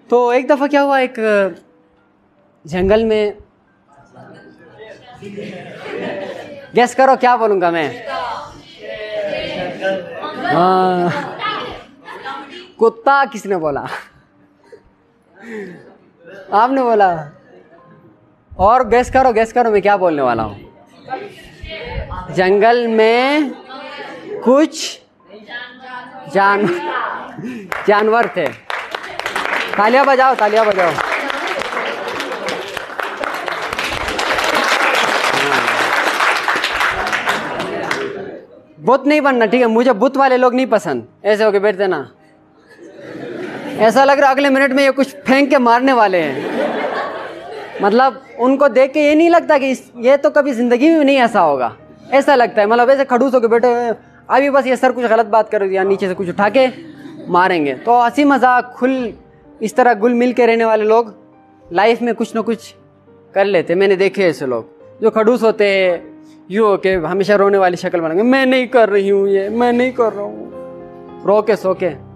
तो एक दफ़ा क्या हुआ, एक जंगल में, गेस करो क्या बोलूँगा मैं। हाँ, कुत्ता किसने बोला? आपने बोला। और गेस करो मैं क्या बोलने वाला हूँ। जंगल में कुछ जानवर थे। तालियां बजाओ। बुत नहीं बनना, ठीक है? मुझे बुत वाले लोग नहीं पसंद। ऐसे होके बैठते ना, ऐसा लग रहा है अगले मिनट में ये कुछ फेंक के मारने वाले हैं। मतलब उनको देख के ये नहीं लगता कि ये तो कभी जिंदगी में नहीं ऐसा होगा, ऐसा लगता है। मतलब ऐसे खड़ूस होके बैठे हुए, अभी बस ये सर कुछ गलत बात कर दिया, नीचे से कुछ उठा के मारेंगे। तो हंसी मजाक खुल इस तरह गुल मिल के रहने वाले लोग लाइफ में कुछ ना कुछ कर लेते। मैंने देखे ऐसे लोग जो खड़ूस होते हैं, यूँ हो के हमेशा रोने वाली शक्ल बनाएंगे, मैं नहीं कर रही हूँ, ये मैं नहीं कर रहा हूँ, रो के सो के।